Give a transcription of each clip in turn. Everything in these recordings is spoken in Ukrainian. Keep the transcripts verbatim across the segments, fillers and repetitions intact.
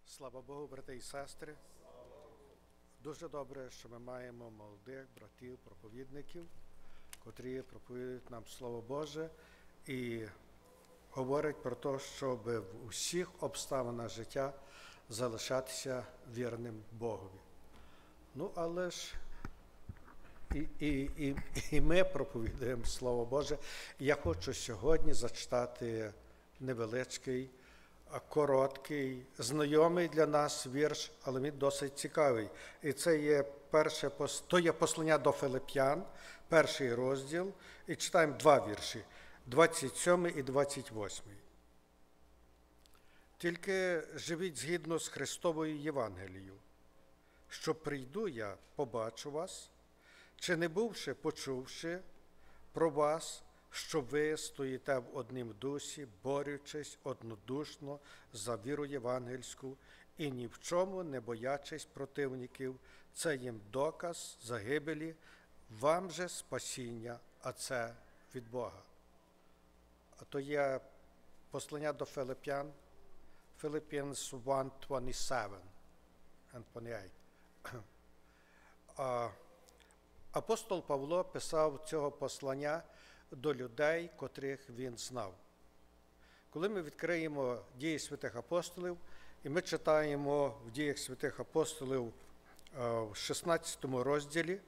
Слава Богу, брати і сестри. Дуже добре, що ми маємо молодих братів, проповідників, котрі проповідують нам Слово Боже і говорять про те, щоб в усіх обставинах життя залишатися вірним Богові. Ну, але ж і, і, і, і ми проповідуємо Слово Боже. Я хочу сьогодні зачитати невеличкий, короткий, знайомий для нас вірш, але він досить цікавий. І це є перше, то є послання до Филип'ян, перший розділ, і читаємо два вірші, двадцять сьомий і двадцять восьмий. «Тільки живіть згідно з Христовою Євангелією, що прийду я, побачу вас, чи не бувши, почувши про вас, що ви стоїте в однім дусі, борючись однодушно за віру євангельську і ні в чому не боячись противників, це їм доказ загибелі, вам же спасіння, а це від Бога». А то є послання до Филип'ян, Philippians one twenty-seven and twenty-eight. Апостол Павло писав цього послання до людей, котрих він знав. Коли ми відкриємо Дії святих апостолів, і ми читаємо в Діях святих апостолів в шістнадцятому розділі,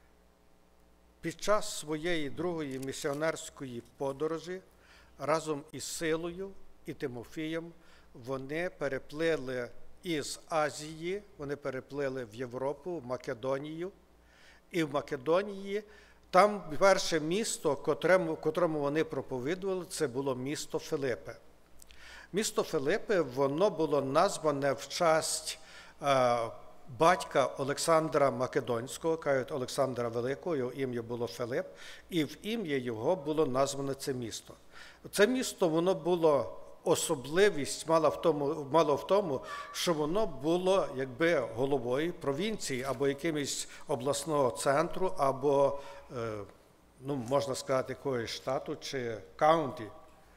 під час своєї другої місіонерської подорожі разом із Силою і Тимофієм вони переплили із Азії, вони переплили в Європу, в Македонію, і в Македонії там перше місто, котрому, котрому вони проповідували, це було місто Филипи. Місто Филипи, воно було назване в честь е, батька Олександра Македонського, кажуть Олександра Великого, його ім'я було Филип, і в ім'я його було назване це місто. Це місто, воно було, особливість мало в тому, мало в тому, що воно було якби головою провінції або якимось обласного центру, або, ну, можна сказати, якогось штату чи каунті.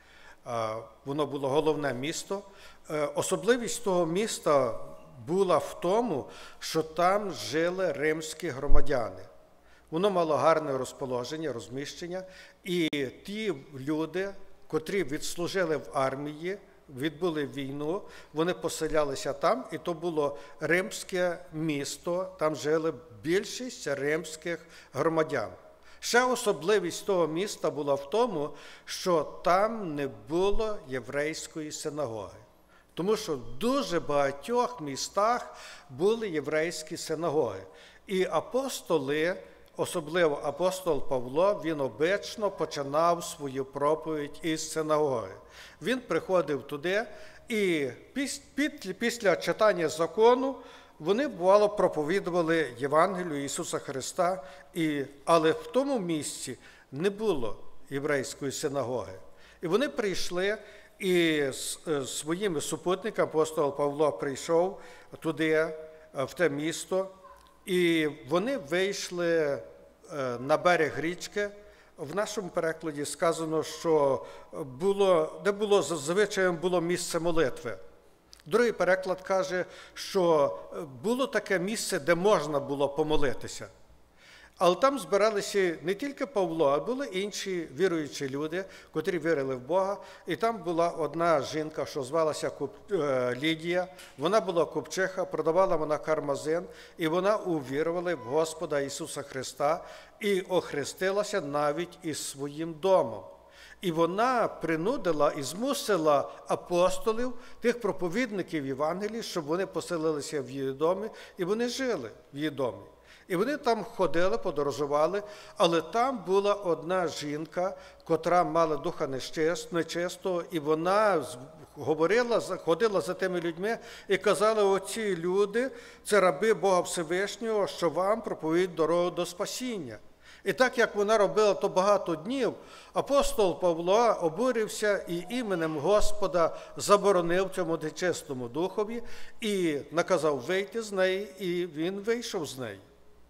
Воно було головне місто. Особливість того міста була в тому, що там жили римські громадяни. Воно мало гарне розположення, розміщення, і ті люди, котрі відслужили в армії, відбули війну, вони поселялися там, і то було римське місто, там жили більшість римських громадян. Ще особливість того міста була в тому, що там не було єврейської синагоги. Тому що в дуже багатьох містах були єврейські синагоги. І апостоли, особливо апостол Павло, він обично починав свою проповідь із синагоги. Він приходив туди, і після читання закону вони, бувало, проповідували Євангелію Ісуса Христа, і, але в тому місці не було єврейської синагоги. І вони прийшли, і з своїми супутниками апостол Павло прийшов туди, в те місто, і вони вийшли на берег річки. В нашому перекладі сказано, що було, де було зазвичай було місце молитви. Другий переклад каже, що було таке місце, де можна було помолитися. Але там збиралися не тільки Павло, а були інші віруючі люди, котрі вірили в Бога. І там була одна жінка, що звалася Лідія. Вона була купчиха, продавала вона кармазин, і вона увірувала в Господа Ісуса Христа і охрестилася навіть із своїм домом. І вона принудила і змусила апостолів, тих проповідників Євангелії, щоб вони поселилися в її домі, і вони жили в її домі. І вони там ходили, подорожували, але там була одна жінка, котра мала духа нечистого, і вона говорила, ходила за тими людьми і казала: оці люди, це раби Бога Всевишнього, що вам проповідують дорогу до спасіння. І так, як вона робила то багато днів, апостол Павло обурився і іменем Господа заборонив цьому нечистому духові і наказав вийти з неї, і він вийшов з неї.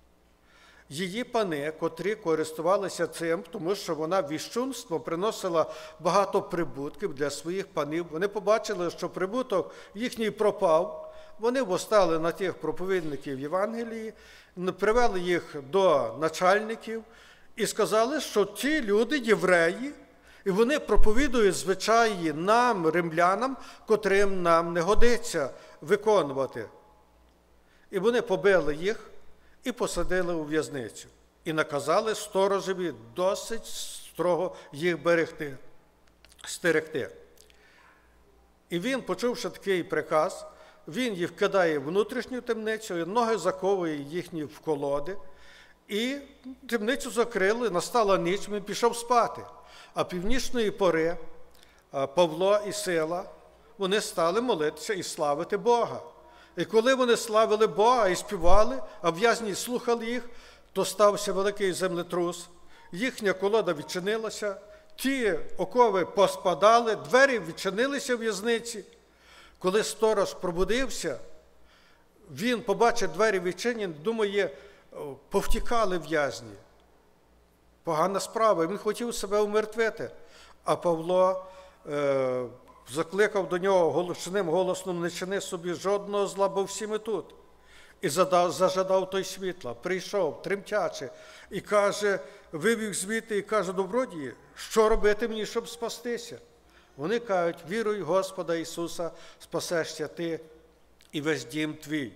Її пани, котрі користувалися цим, тому що вона віщунством приносила багато прибутків для своїх панів, вони побачили, що прибуток їхній пропав, вони восстали на тих проповідників Євангелії, привели їх до начальників і сказали, що ті люди євреї, і вони проповідують звичаї нам, римлянам, котрим нам не годиться виконувати. І вони побили їх і посадили у в'язницю. І наказали сторожеві досить строго їх берегти, стерегти. І він, почувши такий приказ, він їх кидає в внутрішню темницю, і ноги заковує їхні в колоди. І темницю закрили, настала ніч, він пішов спати. А північної пори Павло і Сила, вони стали молитися і славити Бога. І коли вони славили Бога і співали, а в'язні слухали їх, то стався великий землетрус. Їхня колода відчинилася, ті окови поспадали, двері відчинилися в в'язниці. Коли сторож пробудився, він побачив двері відчинені, думає, повтікали в'язні. Погана справа, він хотів себе умертвити. А Павло е, закликав до нього голосним голосом: не чини собі жодного зла, бо всі ми тут. І задав, зажадав той світла, прийшов, тремтячи, і каже, вивів звідти і каже: добродії, що робити мені, щоб спастися? Вони кажуть: віруй Господа Ісуса, спасешся ти і весь дім твій.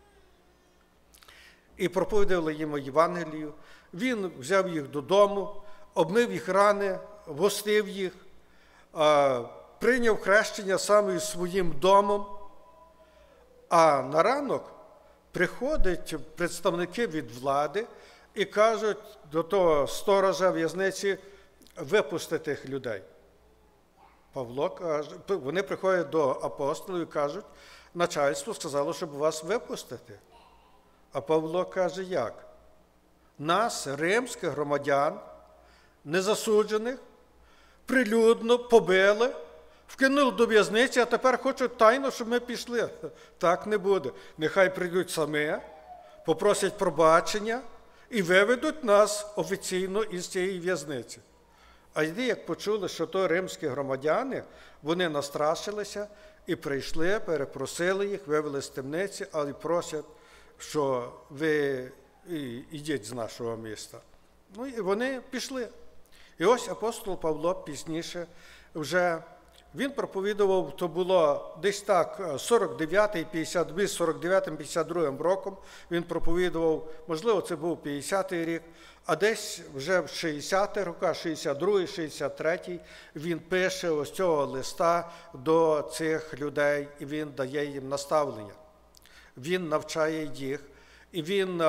І проповідували їм Євангелію. Він взяв їх додому, обмив їх рани, гостив їх, прийняв хрещення саме із своїм домом. А на ранок приходять представники від влади і кажуть до того сторожа в'язниці: випусти тих людей. Павло каже, вони приходять до апостолів і кажуть: начальство сказало, щоб вас випустити. А Павло каже: як? Нас, римських громадян, незасуджених, прилюдно побили, вкинули до в'язниці, а тепер хочуть тайно, щоб ми пішли. Так не буде. Нехай прийдуть самі, попросять пробачення і виведуть нас офіційно із цієї в'язниці. А йди, як почули, що то римські громадяни, вони настрашилися і прийшли, перепросили їх, вивели з темниці, але просять, що ви йдіть з нашого міста. Ну і вони пішли. І ось апостол Павло пізніше вже, він проповідував, то було десь так, сорок дев'ятий, п'ятдесят другий, сорок дев'ятим, п'ятдесят другим роком, він проповідував, можливо, це був п'ятдесятий рік, а десь вже в шістдесятих роках, шістдесят другий, шістдесят третій, він пише ось цього листа до цих людей, і він дає їм наставлення. Він навчає їх, і він,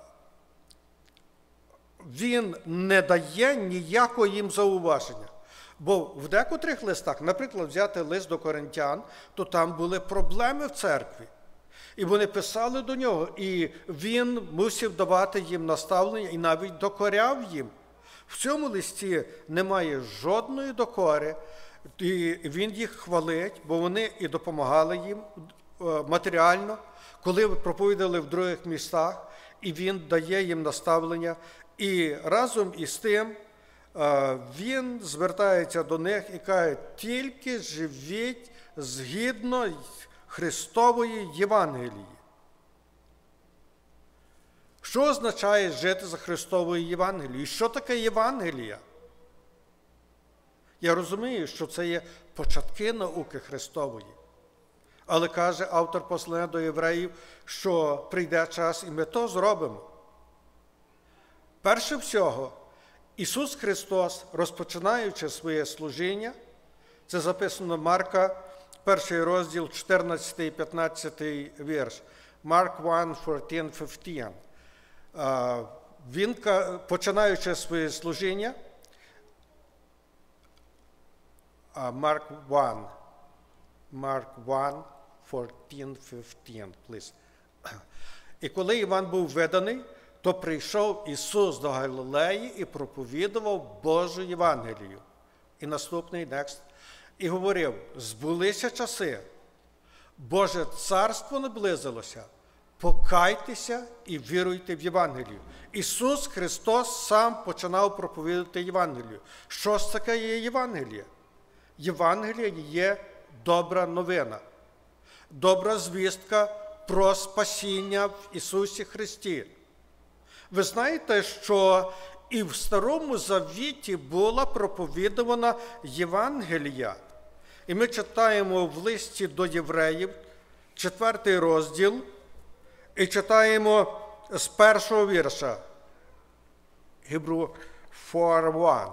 він не дає ніякого їм зауваження. Бо в декотрих листах, наприклад, взяти лист до Коринтян, то там були проблеми в церкві. І вони писали до нього, і він мусив давати їм наставлення і навіть докоряв їм. В цьому листі немає жодної докори, і він їх хвалить, бо вони і допомагали їм матеріально, коли проповідали в других містах, і він дає їм наставлення. І разом із тим він звертається до них і каже: тільки живіть згідно Христової Євангелії. Що означає жити за Христовою Євангелією? Що таке Євангелія? Я розумію, що це є початки науки Христової. Але каже автор послання до євреїв, що прийде час, і ми то зробимо. Перше всього, Ісус Христос, розпочинаючи своє служіння, це записано Марка, перший розділ, чотирнадцятий і п'ятнадцятий вірш. Марк один, чотирнадцять, п'ятнадцять. Він, починаючи своє служіння, Марк один, Марк один, чотирнадцять, п'ятнадцять, please. І коли Іван був виданий, то прийшов Ісус до Галилеї і проповідував Божу Євангелію. І наступний текст. І говорив: збулися часи, Боже царство наблизилося, покайтеся і віруйте в Євангелію. Ісус Христос сам починав проповідувати Євангелію. Що ж таке є Євангеліє? Євангеліє є добра новина, добра звістка про спасіння в Ісусі Христі. Ви знаєте, що і в Старому Завіті була проповідувана Євангелія. І ми читаємо в листі до євреїв, четвертий розділ, і читаємо з першого вірша. Hebrew four one.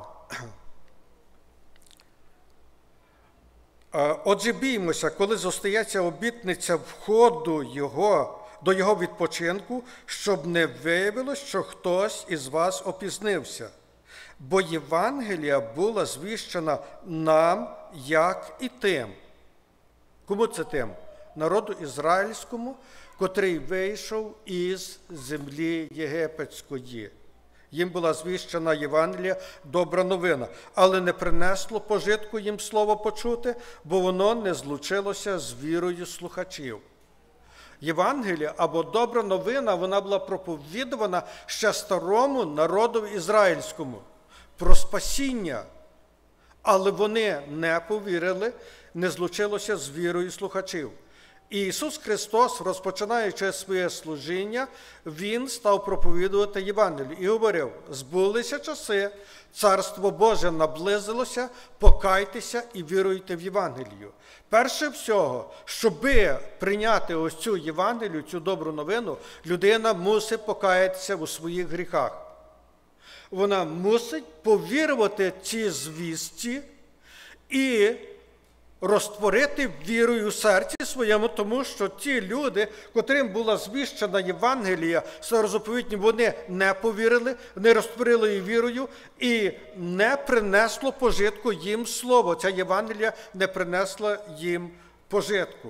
Отже, біймося, коли зостається обітниця входу його, до його відпочинку, щоб не виявилось, що хтось із вас опізнився. Бо Євангелія була звіщена нам, як і тим. Кому це тим? Народу ізраїльському, котрий вийшов із землі єгипетської. Їм була звіщена Євангелія, добра новина, але не принесло пожитку їм слово почути, бо воно не злучилося з вірою слухачів. Євангелія або добра новина, вона була проповідувана ще старому народу ізраїльському про спасіння, але вони не повірили, не злучилося з вірою слухачів. І Ісус Христос, розпочинаючи своє служіння, Він став проповідувати Євангелію і говорив: збулися часи, Царство Боже наблизилося, покайтеся і віруйте в Євангелію. Перше всього, щоби прийняти ось цю Євангелію, цю добру новину, людина мусить покаятися у своїх гріхах. Вона мусить повірувати цій звісті і розтворити вірою в серці своєму, тому що ті люди, котрим була звіщена Євангелія, старозаповітні, вони не повірили, не розтворили її вірою і не принесло пожитку їм слово. Ця Євангелія не принесла їм пожитку.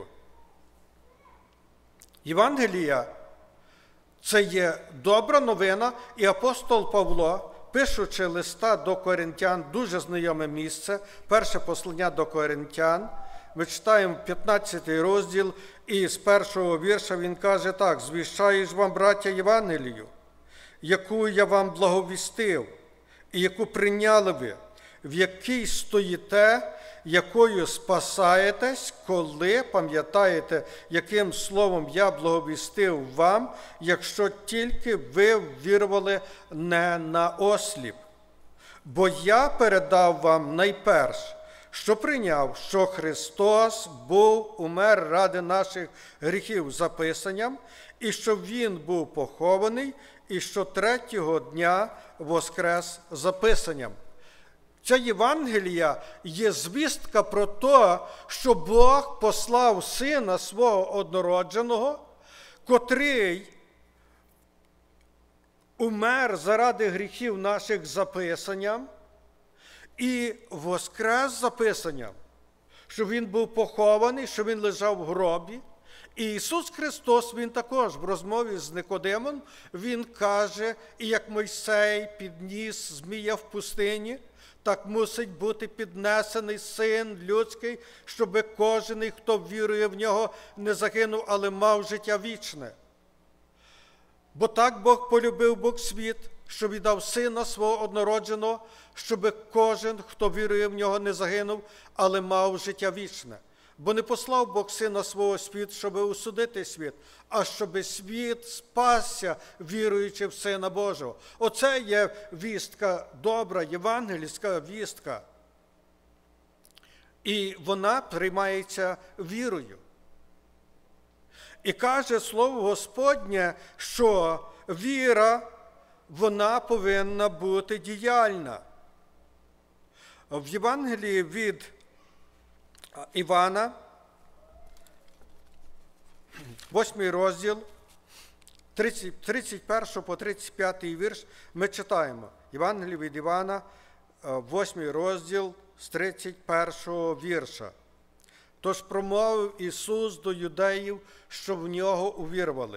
Євангелія – це є добра новина, і апостол Павло, пишучи листа до Коринтян, дуже знайоме місце, перше послання до Коринтян, ми читаємо п'ятнадцятий розділ, і з першого вірша він каже так: «Звіщаю ж вам, браття, Євангелію, яку я вам благовістив, і яку прийняли ви, в якій стоїте, якою спасаєтесь, коли пам'ятаєте, яким словом я благовістив вам, якщо тільки ви вірували не на осліп. Бо я передав вам найперш, що прийняв, що Христос був умер ради наших гріхів за Писанням, і що Він був похований, і що третього дня воскрес за Писанням». Ця Євангелія є звістка про те, що Бог послав Сина Свого однородженого, котрий умер заради гріхів наших за Писанням і воскрес за Писанням, що Він був похований, що Він лежав в гробі. І Ісус Христос, Він також в розмові з Никодимом, Він каже: «І як Мойсей підніс змія в пустині, так мусить бути піднесений Син людський, щоби кожен, хто вірує в Нього, не загинув, але мав життя вічне. Бо так Бог полюбив Бог світ, що віддав Сина Свого однородженого, щоби кожен, хто вірує в Нього, не загинув, але мав життя вічне. Бо не послав Бог Сина Свого світ, щоби осудити світ, а щоби світ спасся, віруючи в Сина Божого». Оце є вістка добра, євангельська вістка. І вона приймається вірою. І каже Слово Господнє, що віра, вона повинна бути діяльна. В Євангелії від Івана, восьмий розділ, тридцять перший по тридцять п'ятий вірш, ми читаємо. Євангеліє від Івана, восьмий розділ, з тридцять першого вірша. «Тож промовив Ісус до юдеїв, що в Нього увірували: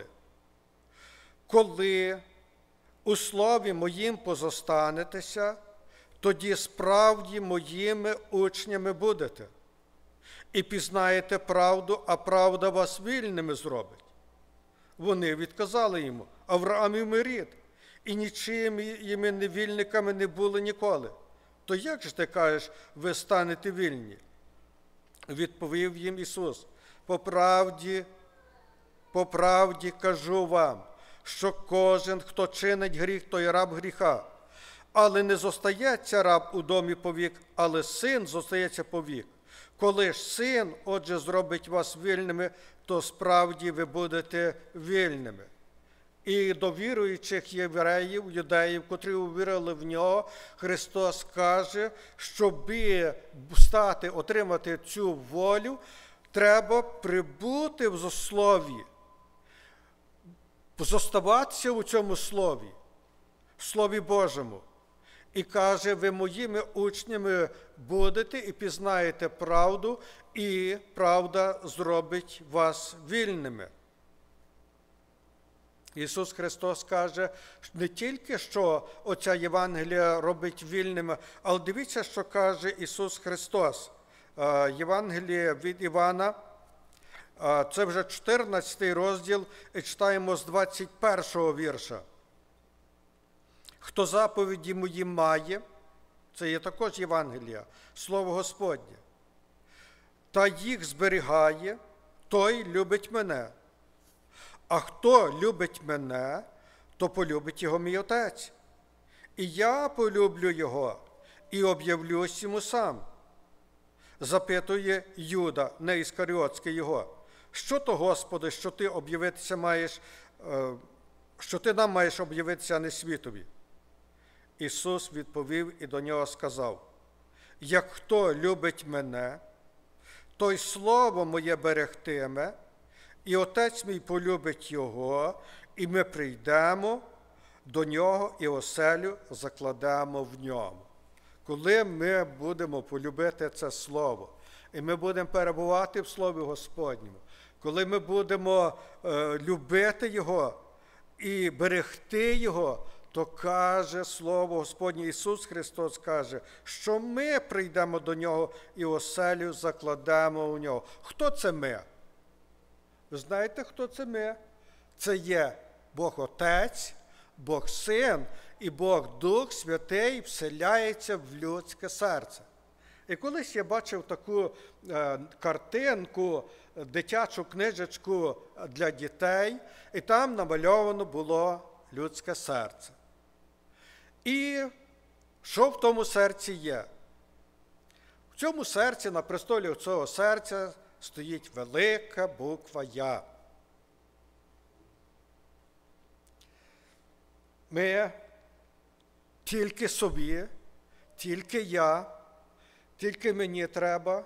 коли у слові Моїм позостанетеся, тоді справді Моїми учнями будете. І пізнаєте правду, а правда вас вільними зробить». Вони відказали йому: «Авраамів ми рід, і нічиїми невільниками не були ніколи. То як же ти кажеш, ви станете вільні?» Відповів їм Ісус: «По правді по правді кажу вам, що кожен, хто чинить гріх, той раб гріха. Але не зостається раб у домі повік, але син зостається повік. Коли ж син, отже, зробить вас вільними, то справді ви будете вільними. І до віруючих євреїв, юдеїв, котрі увірили в нього, Христос каже, щоб стати, отримати цю волю, треба прибути в слові, зоставатися у цьому слові, в Слові Божому. І каже, ви моїми учнями будете і пізнаєте правду, і правда зробить вас вільними. Ісус Христос каже, не тільки, що оця Євангелія робить вільними, але дивіться, що каже Ісус Христос. Євангеліє від Івана, це вже чотирнадцятий розділ, і читаємо з двадцять першого вірша. Хто заповіді мої має, це є також Євангелія, Слово Господнє, та їх зберігає, той любить мене. А хто любить мене, то полюбить його мій Отець. І я полюблю його, і об'явлюсь йому сам. Запитує Юда, не Іскаріотський його. Що то, Господи, що ти об'явитися маєш, що ти нам маєш об'явитися, а не світові? Ісус відповів і до нього сказав, як хто любить мене, той слово моє берегтиме, і Отець мій полюбить його, і ми прийдемо до нього і оселю закладемо в ньому. Коли ми будемо полюбити це слово, і ми будемо перебувати в Слові Господньому, коли ми будемо е, любити його і берегти його, то каже Слово Господнє, Ісус Христос каже, що ми прийдемо до нього і оселю закладемо у нього. Хто це ми? Ви знаєте, хто це ми? Це є Бог Отець, Бог Син і Бог Дух Святий вселяється в людське серце. І колись я бачив таку е, картинку, дитячу книжечку для дітей, і там намальовано було людське серце. І що в тому серці є? В цьому серці, на престолі цього серця, стоїть велика буква Я. Ми тільки собі, тільки я, тільки мені треба.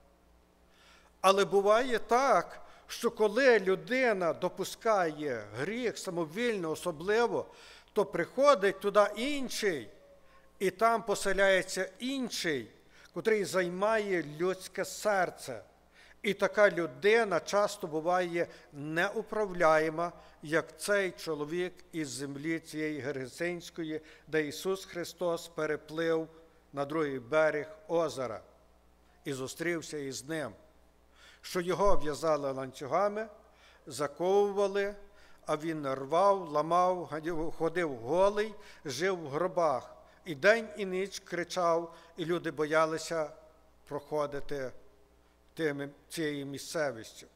Але буває так, що коли людина допускає гріх самовільно, особливо, то приходить туди інший, і там поселяється інший, котрий займає людське серце. І така людина часто буває неуправляєма, як цей чоловік із землі цієї Гергесинської, де Ісус Христос переплив на другий берег озера і зустрівся із ним, що його в'язали ланцюгами, заковували, а він рвав, ламав, ходив голий, жив в гробах. І день і ніч кричав, і люди боялися проходити тим, цією місцевістю.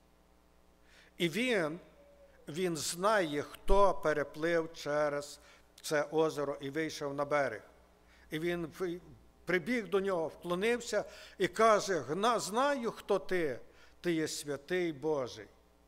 І він, він знає, хто переплив через це озеро і вийшов на берег. І він прибіг до нього, вклонився і каже, знаю, хто ти, ти є святий Божий.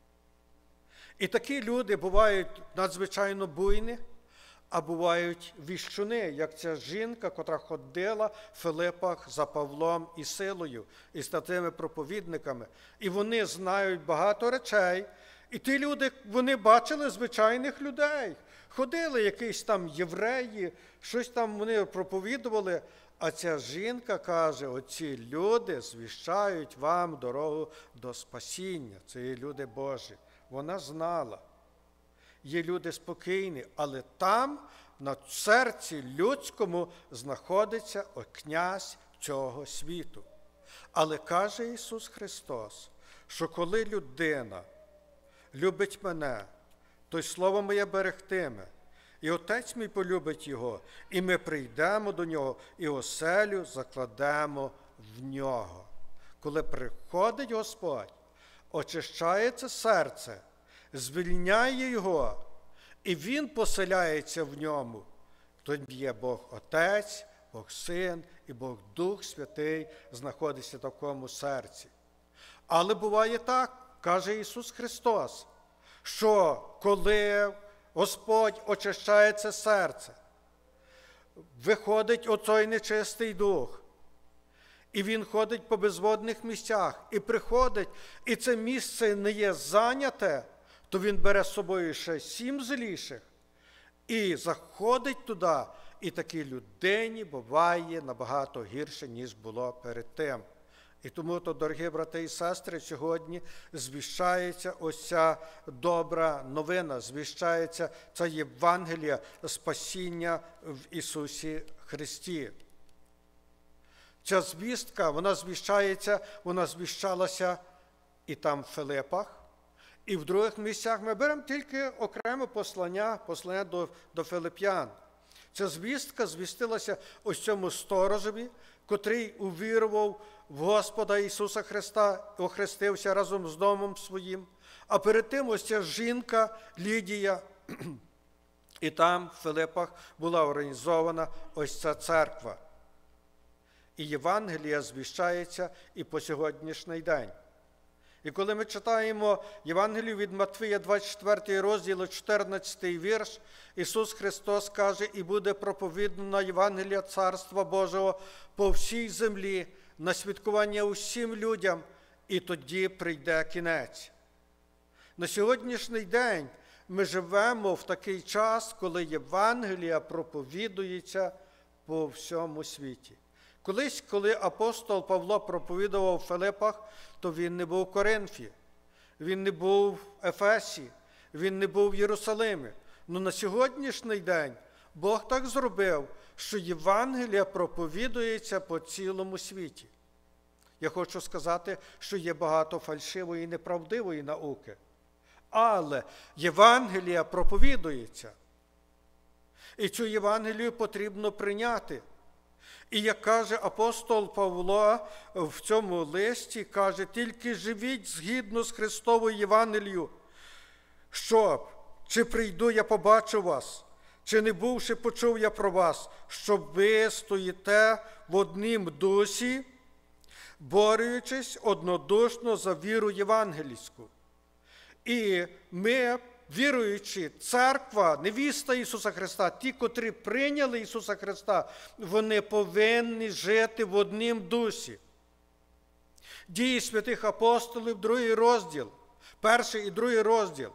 І такі люди бувають надзвичайно буйні, а бувають віщуни, як ця жінка, котра ходила в Филипах за Павлом і Силою, і з тими проповідниками. І вони знають багато речей. І ті люди, вони бачили звичайних людей. Ходили якісь там євреї, щось там вони проповідували. А ця жінка каже, оці люди звіщають вам дорогу до спасіння. Це є люди Божі. Вона знала. Є люди спокійні, але там, на серці людському, знаходиться князь цього світу. Але каже Ісус Христос, що коли людина любить мене, то й слово моє берегтиме, і Отець мій полюбить його, і ми прийдемо до нього, і оселю закладемо в нього. Коли приходить Господь, очищається серце, звільняє його, і він поселяється в ньому. Тоді є Бог Отець, Бог Син і Бог Дух Святий знаходиться в такому серці. Але буває так, каже Ісус Христос, що коли Господь очищає це серце, виходить оцей нечистий дух, і він ходить по безводних місцях, і приходить, і це місце не є зайняте, то він бере з собою ще сім зліших, і заходить туди, і такій людині буває набагато гірше, ніж було перед тим. І тому, то, дорогі брати і сестри, сьогодні звіщається ось ця добра новина, звіщається ця Євангелія спасіння в Ісусі Христі. Ця звістка, вона звіщається, вона звіщалася і там в Филипах, і в других місцях. Ми беремо тільки окреме послання, послання до, до Филип'ян. Ця звістка звістилася ось цьому сторожеві, котрий увірував в Господа Ісуса Христа, охрестився разом з домом своїм. А перед тим ось ця жінка Лідія, і там в Филипах була організована ось ця церква. І Євангелія звіщається і по сьогоднішній день. І коли ми читаємо Євангелію від Матвія, двадцять четвертий розділ, чотирнадцятий вірш, Ісус Христос каже, і буде проповідана Євангелія Царства Божого по всій землі, на свідкування усім людям, і тоді прийде кінець. На сьогоднішній день ми живемо в такий час, коли Євангелія проповідується по всьому світі. Колись, коли апостол Павло проповідував в Филипах, то він не був в Коринфі, він не був в Ефесі, він не був в Єрусалимі. Но на сьогоднішній день Бог так зробив, що Євангелія проповідується по цілому світі. Я хочу сказати, що є багато фальшивої і неправдивої науки. Але Євангелія проповідується. І цю Євангелію потрібно прийняти. І як каже апостол Павло в цьому листі, каже, тільки живіть згідно з Христовою Євангелією, щоб, чи прийду, я побачу вас, чи не бувши, почув я про вас, щоб ви стоїте в однім дусі, борючись однодушно за віру євангельську. І ми, віруючи, церква, невіста Ісуса Христа, ті, котрі прийняли Ісуса Христа, вони повинні жити в однім дусі. Дії святих апостолів, другий розділ, перший і другий розділ,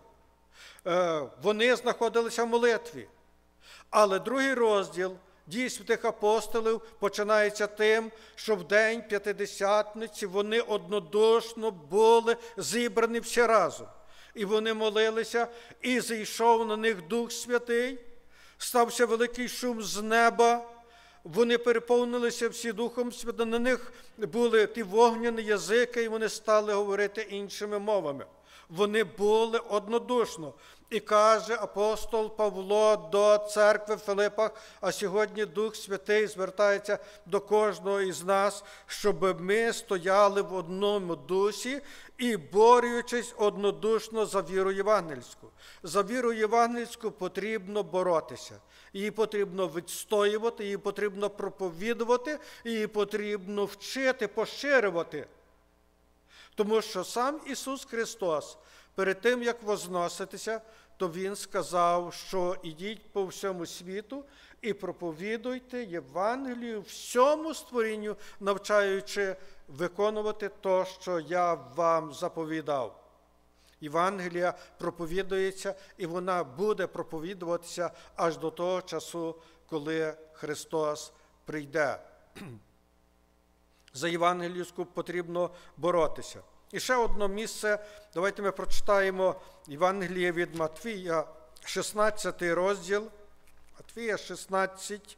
вони знаходилися в молитві. Але другий розділ Дії святих апостолів починається тим, що в день П'ятидесятниці вони однодушно були зібрані всі разом. І вони молилися, і зійшов на них Дух Святий, стався великий шум з неба, вони переповнилися всі Духом Святим, на них були ті вогняні язики, і вони стали говорити іншими мовами. Вони були однодушно. І каже апостол Павло до церкви в Филипах, а сьогодні Дух Святий звертається до кожного із нас, щоб ми стояли в одному дусі і борючись однодушно за віру євангельську. За віру євангельську потрібно боротися. Її потрібно відстоювати, її потрібно проповідувати, її потрібно вчити, поширювати. Тому що сам Ісус Христос, перед тим, як возноситися, то Він сказав, що ідіть по всьому світу і проповідуйте Євангелію всьому створінню, навчаючи виконувати те, що я вам заповідав. Євангелія проповідується, і вона буде проповідуватися аж до того часу, коли Христос прийде. За Євангелійську потрібно боротися. І ще одне місце, давайте ми прочитаємо Євангеліє від Матвія, шістнадцятий розділ, Матвія шістнадцять.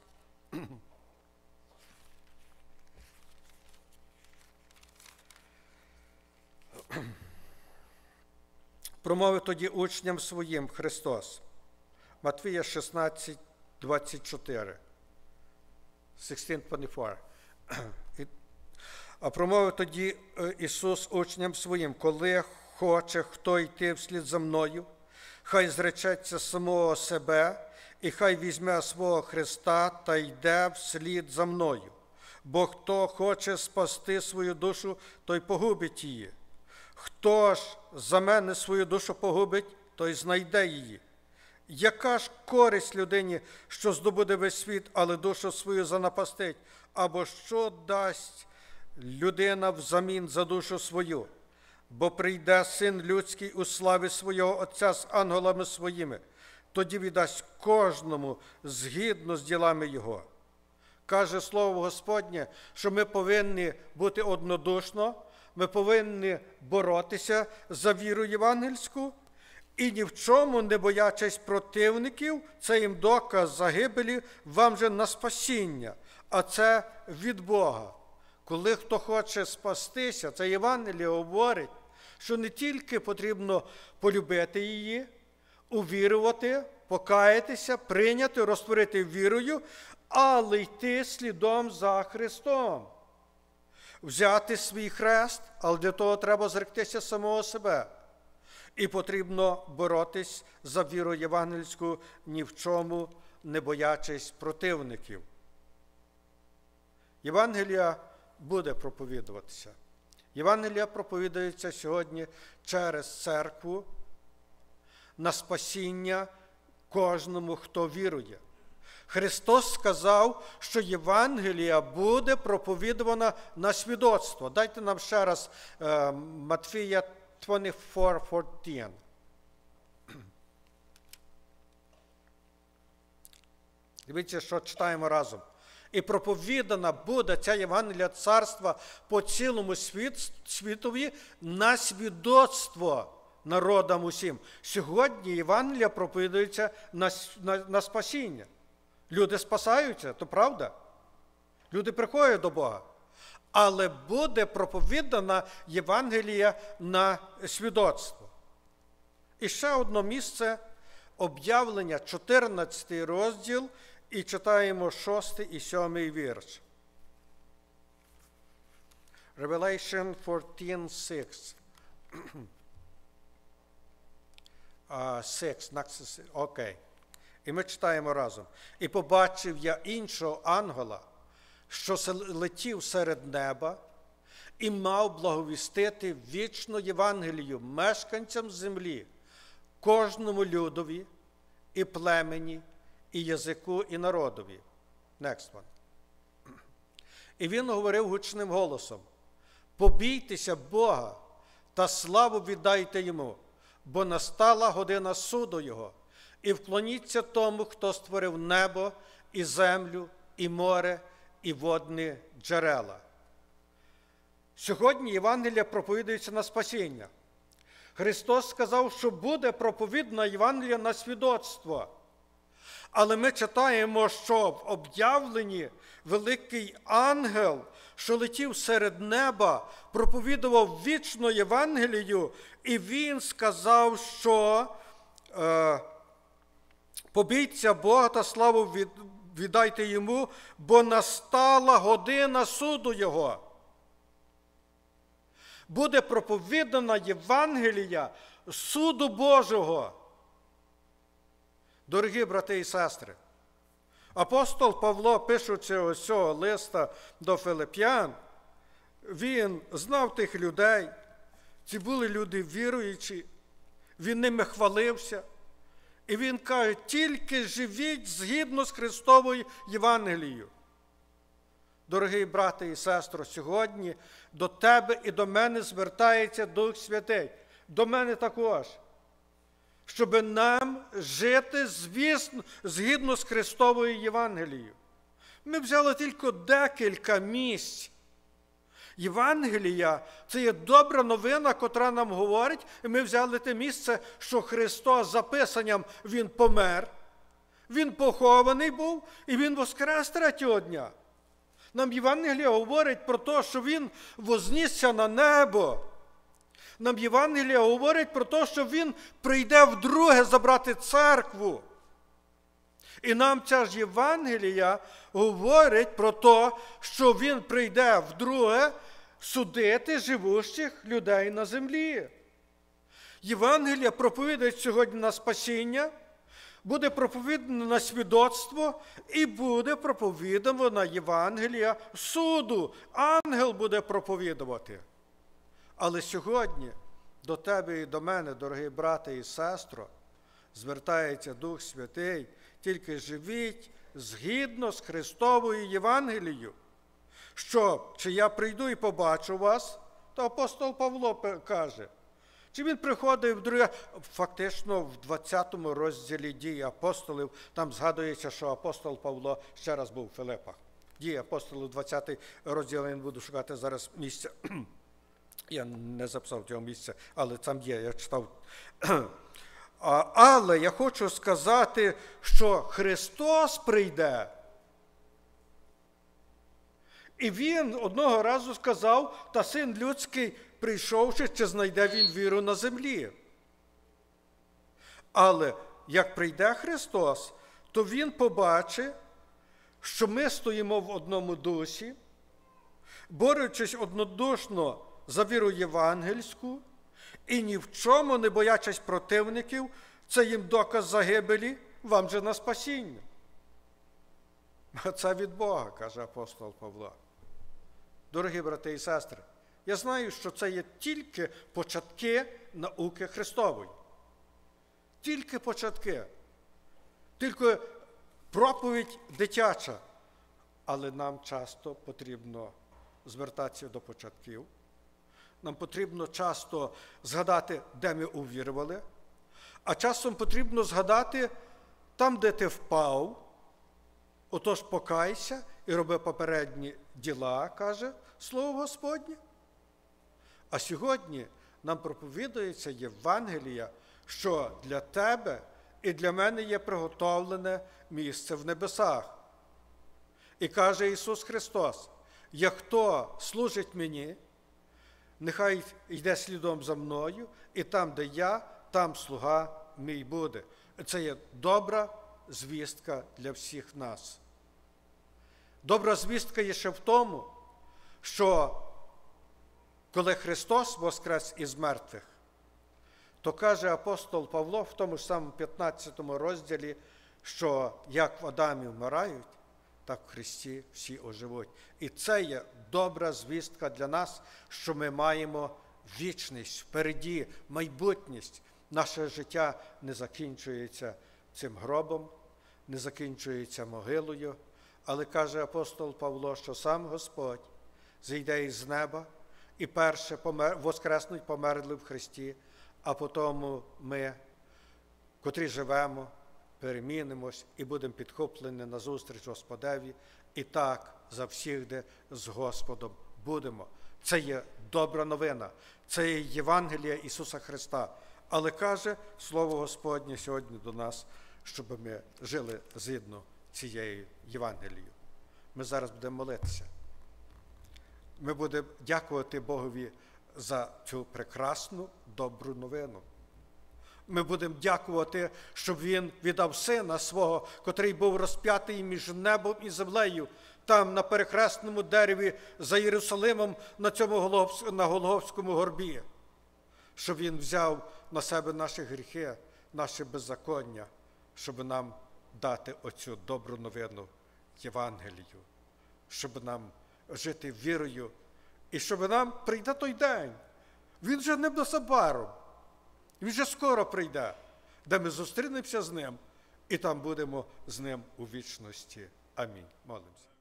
Промовив тоді учням своїм Христос. Матвія шістнадцять, двадцять чотири. шістнадцять двадцять чотири. А промовив тоді Ісус учням своїм, коли хоче хто йти вслід за мною, хай зречеться самого себе, і хай візьме свого Христа та йде вслід за мною. Бо хто хоче спасти свою душу, той погубить її. Хто ж за мене свою душу погубить, той знайде її. Яка ж користь людині, що здобуде весь світ, але душу свою занапастить? Або що дасть людина взамін за душу свою? Бо прийде Син Людський у славі свого Отця з ангелами своїми, тоді віддасть кожному згідно з ділами його. Каже Слово Господнє, що ми повинні бути однодушно, ми повинні боротися за віру євангельську, і ні в чому не боячись противників, це їм доказ загибелі вам же на спасіння, а це від Бога. Коли хто хоче спастися, це Євангеліє говорить, що не тільки потрібно полюбити її, увірувати, покаятися, прийняти, розтворити вірою, але йти слідом за Христом. Взяти свій хрест, але для того треба зректися самого себе. І потрібно боротись за віру євангельську, ні в чому не боячись противників. Євангелія буде проповідуватися. Євангелія проповідується сьогодні через церкву на спасіння кожному, хто вірує. Христос сказав, що Євангелія буде проповідувана на свідоцтво. Дайте нам ще раз е, Матфія двадцять чотири чотирнадцять. Дивіться, що читаємо разом. І проповідана буде ця Євангелія царства по цілому світ, світові на свідоцтво народам усім. Сьогодні Євангелія проповідується на, на, на спасіння. Люди спасаються, то правда. Люди приходять до Бога. Але буде проповідана Євангелія на свідоцтво. І ще одне місце об'явлення, чотирнадцятий розділ, і читаємо шостий і сьомий вірш. Revelation fourteen six. six, окей. І ми читаємо разом. «І побачив я іншого ангела, що летів серед неба, і мав благовістити вічну Євангелію мешканцям землі, кожному людові, і племені, і язику, і народові». Next one. І він говорив гучним голосом: «Побійтеся Бога та славу віддайте йому, бо настала година суду його. І вклоніться тому, хто створив небо, і землю, і море, і водні джерела». Сьогодні Євангелія проповідується на спасіння. Христос сказав, що буде проповідна Євангелія на свідоцтво. Але ми читаємо, що в об'явленні великий ангел, що летів серед неба, проповідував вічну Євангелію, і він сказав, що е, побійтеся Бога та славу від, віддайте йому, бо настала година суду його. Буде проповідана Євангелія суду Божого. Дорогі брати і сестри, апостол Павло, пишучи ось цього листа до Филип'ян, він знав тих людей, ці були люди віруючі, він ними хвалився. І він каже, тільки живіть згідно з Христовою Євангелією. Дорогі брати і сестри, сьогодні до тебе і до мене звертається Дух Святий. До мене також. Щоб нам жити, звісно, згідно з Христовою Євангелією. Ми взяли тільки декілька місць. Євангелія – це є добра новина, котра нам говорить, і ми взяли те місце, що Христос за Писанням Він помер, Він похований був, і Він воскрес третього дня. Нам Євангелія говорить про те, що Він вознісся на небо. Нам Євангелія говорить про те, що Він прийде вдруге забрати церкву. І нам ця ж Євангелія говорить про те, що Він прийде вдруге судити живущих людей на землі. Євангелія проповідають сьогодні на спасіння, буде проповідано на свідоцтво і буде проповідано Євангелія суду. Ангел буде проповідувати. Але сьогодні до тебе і до мене, дорогі брати і сестро, звертається Дух Святий, тільки живіть згідно з Христовою Євангелією. Що, чи я прийду і побачу вас, то апостол Павло каже. Чи він приходив в друге, фактично в двадцятому розділі «Дії апостолів», там згадується, що апостол Павло ще раз був у Филипах. «Дії апостолів», двадцятий розділ, я не буду шукати зараз місця. Я не записав цього місця, але там є, я читав. Але я хочу сказати, що Христос прийде. І він одного разу сказав, та Син людський, прийшовши, чи знайде він віру на землі. Але як прийде Христос, то він побачить, що ми стоїмо в одному дусі, борючись однодушно за віру євангельську, і ні в чому не боячись противників, це їм доказ загибелі, вам же на спасіння. А це від Бога, каже апостол Павло. Дорогі брати і сестри, я знаю, що це є тільки початки науки Христової. Тільки початки. Тільки проповідь дитяча. Але нам часто потрібно звертатися до початків. Нам потрібно часто згадати, де ми увірували. А часом потрібно згадати там, де ти впав. Отож покайся і роби попередні діла, каже Слово Господнє. А сьогодні нам проповідується Євангелія, що для тебе і для мене є приготовлене місце в небесах. І каже Ісус Христос, як хто служить мені, нехай йде слідом за мною, і там, де я, там слуга мій буде. Це є добра звістка для всіх нас. Добра звістка є ще в тому, що коли Христос воскрес із мертвих, то каже апостол Павло в тому ж самому п'ятнадцятому розділі, що як в Адамі вмирають, так в Христі всі оживуть. І це є добра звістка для нас, що ми маємо вічність впереді, майбутність. Наше життя не закінчується цим гробом, не закінчується могилою, але каже апостол Павло, що сам Господь зійде із неба і перше помер, воскреснуть померли в Христі, а потім ми, котрі живемо, перемінимось і будемо підхоплені назустріч Господеві, і так завсігди з Господом будемо. Це є добра новина, це є Євангелія Ісуса Христа. Але каже Слово Господнє сьогодні до нас, щоб ми жили згідно цією Євангелією. Ми зараз будемо молитися. Ми будемо дякувати Богові за цю прекрасну, добру новину. Ми будемо дякувати, щоб Він віддав Сина Свого, котрий був розп'ятий між небом і землею, там на перехресному дереві за Єрусалимом на цьому Голгоф... на Голгофському горбі, щоб Він взяв на себе наші гріхи, наші беззаконня, щоб нам дати оцю добру новину Євангелію, щоб нам жити вірою, і щоб нам прийде той день. Він же не незабаром, він же скоро прийде, де ми зустрінемося з Ним, і там будемо з Ним у вічності. Амінь. Молимося.